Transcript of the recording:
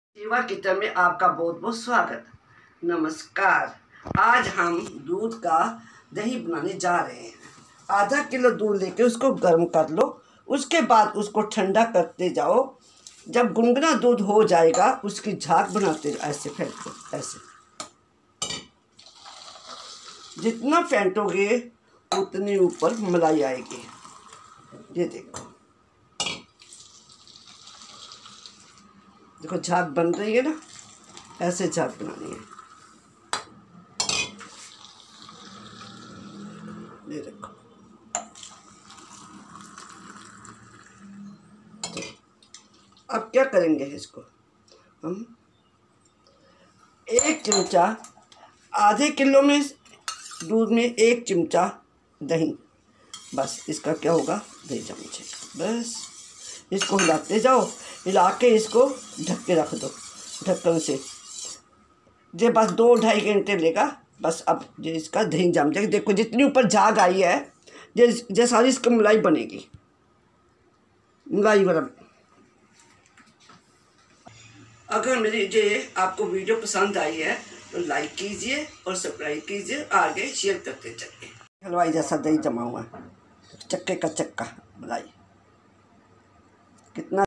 Shiva kitchen में आपका बहुत बहुत स्वागत। नमस्कार। आज हम दूध का दही बनाने जा रहे हैं। आधा किलो दूध लेके उसको गर्म कर लो, उसके बाद उसको ठंडा करते जाओ। जब गुनगुना दूध हो जाएगा उसकी झाग बनाते जाओ, ऐसे फेंटो, ऐसे जितना फेंटोगे उतनी ऊपर मलाई आएगी। ये देखो, देखो झाग बन रही है ना, ऐसे झाग बनानी है। ये देखो, अब क्या करेंगे इसको हम 1 चमचा, आधे किलो में दूध में 1 चमचा दही, बस इसका क्या होगा, दही चमचे। बस इसको हिलाते जाओ, हिला के इसको ढक के रख दो ढक्कन से। ये बस 2-2.5 घंटे लेगा। बस अब ये इसका दही जम जाएगा। देखो जितनी ऊपर झाग आई है, ये सारी इसकी मलाई बनेगी, मलाई वाला। अगर मेरी ये आपको वीडियो पसंद आई है तो लाइक कीजिए और सब्सक्राइब कीजिए, आगे शेयर करते चलिए। हलवाई जैसा दही जमा हुआ है, चक्के का चक्का मलाई। कितना